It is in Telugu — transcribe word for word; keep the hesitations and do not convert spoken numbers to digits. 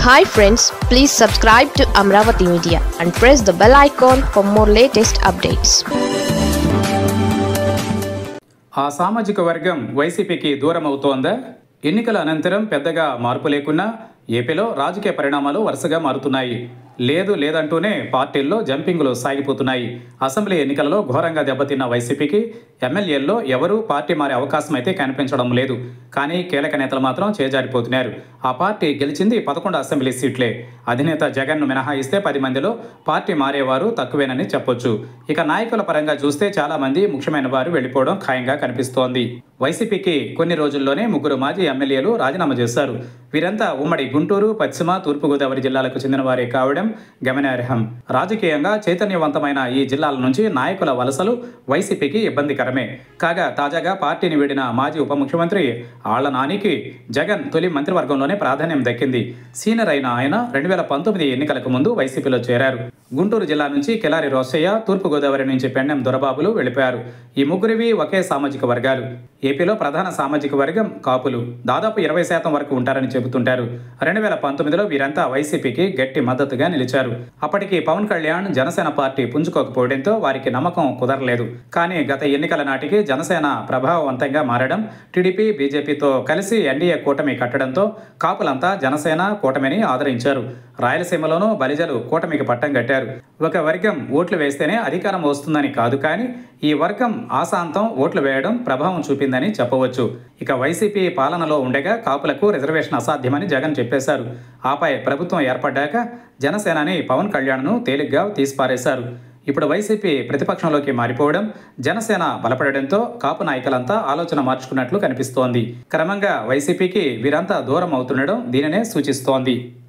Hi friends, please subscribe to Amravati Media and press the bell icon for more latest updates. ఆ సామాజిక వర్గం వైసీపీకి దూరం అవుతోందా? ఎన్నికల అనంతరం పెద్దగా మార్పు లేకున్నా ఏపీలో రాజకీయ పరిణామాలు వరుసగా మారుతున్నాయి. లేదు లేదంటూనే పార్టీల్లో జంపింగ్లు సాగిపోతున్నాయి. అసెంబ్లీ ఎన్నికలలో ఘోరంగా దెబ్బతిన్న వైసీపీకి ఎమ్మెల్యేల్లో ఎవరూ పార్టీ మారే అవకాశం అయితే కనిపించడం లేదు. కానీ కీలక నేతలు మాత్రం చేజారిపోతున్నారు. ఆ పార్టీ గెలిచింది పదకొండు అసెంబ్లీ సీట్లే. అధినేత జగన్ను మినహాయిస్తే పది మందిలో పార్టీ మారేవారు తక్కువేనని చెప్పొచ్చు. ఇక నాయకుల పరంగా చూస్తే చాలా మంది ముఖ్యమైన వారు వెళ్ళిపోవడం ఖాయంగా కనిపిస్తోంది. వైసీపీకి కొన్ని రోజుల్లోనే ముగ్గురు మాజీ ఎమ్మెల్యేలు రాజీనామా చేశారు. వీరంతా ఉమ్మడి గుంటూరు, పశ్చిమ, తూర్పుగోదావరి జిల్లాలకు చెందిన వారే కావడం గమనార్హం. రాజకీయంగా చైతన్యవంతమైన ఈ జిల్లాల నుంచి నాయకుల వలసలు వైసీపీకి ఇబ్బందికరమే. కాగా తాజాగా పార్టీని వీడిన మాజీ ఉప ముఖ్యమంత్రి ఆళ్ల నానికి జగన్ తొలి మంత్రివర్గంలోనే ప్రాధాన్యం దక్కింది. సీనియర్ అయిన ఆయన రెండు వేల పంతొమ్మిది ఎన్నికలకు ముందు వైసీపీలో చేరారు. గుంటూరు జిల్లా నుంచి కిలారి రోసయ్య, తూర్పుగోదావరి నుంచి పెండెం దొరబాబులు వెళ్ళిపోయారు. ఈ ముగ్గురివి ఒకే సామాజిక వర్గాలు. ఏపీలో ప్రధాన సామాజిక వర్గం కాపులు. దాదాపు ఇరవై శాతం వరకు ఉంటారని చెబుతుంటారు. రెండు వేల పంతొమ్మిదిలో వీరంతా వైసీపీకి గట్టి మద్దతుగా నిలిచారు. అప్పటికి పవన్ కళ్యాణ్ జనసేన పార్టీ పుంజుకోకపోవడంతో వారికి నమ్మకం కుదరలేదు. కానీ గత ఎన్నికల నాటికి జనసేన ప్రభావవంతంగా మారడం, టీడీపీ, బీజేపీతో కలిసి ఎన్డీఏ కూటమి కట్టడంతో కాపులంతా జనసేన కూటమిని ఆదరించారు. రాయలసీమలోనూ బలిజలు కూటమికి పట్టం కట్టారు. ఒక వర్గం ఓట్లు వేస్తేనే అధికారం వస్తుందని కాదు, కానీ ఈ వర్గం ఆశాంతం ఓట్లు వేయడం ప్రభావం చూపిందని చెప్పవచ్చు. ఇక వైసీపీ పాలనలో ఉండగా కాపులకు రిజర్వేషన్ అసాధ్యమని జగన్ చెప్పేశారు. ఆపై ప్రభుత్వం ఏర్పడ్డాక జనసేనని పవన్ కళ్యాణ్ను తేలిగ్గా తీసిపారేశారు. ఇప్పుడు వైసీపీ ప్రతిపక్షంలోకి మారిపోవడం, జనసేన బలపడడంతో కాపు నాయకులంతా ఆలోచన మార్చుకున్నట్లు కనిపిస్తోంది. క్రమంగా వైసీపీకి వీరంతా దూరం అవుతుండడం దీనినే సూచిస్తోంది.